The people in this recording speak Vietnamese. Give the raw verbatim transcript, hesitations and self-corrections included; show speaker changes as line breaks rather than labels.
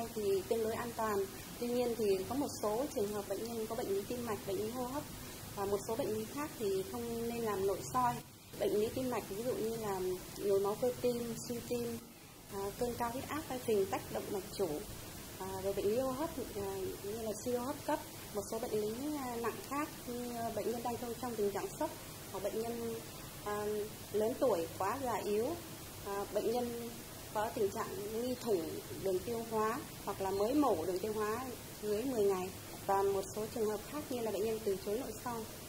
soi thì tương đối an toàn. Tuy nhiên thì có một số trường hợp bệnh nhân có bệnh lý tim mạch, bệnh lý hô hấp và một số bệnh lý khác thì không nên làm nội soi. Bệnh lý tim mạch ví dụ như là nhồi máu cơ tim, suy tim, à, cơn cao huyết áp, phình tắc động mạch chủ, à, rồi bệnh lý hô hấp à, như là suy hô hấp cấp, một số bệnh lý nặng khác như bệnh nhân đang trong, trong tình trạng sốc hoặc bệnh nhân à, lớn tuổi quá già yếu, à, bệnh nhân có tình trạng nghi thủng đường tiêu hóa hoặc là mới mổ đường tiêu hóa dưới mười ngày và một số trường hợp khác như là bệnh nhân từ chối nội soi.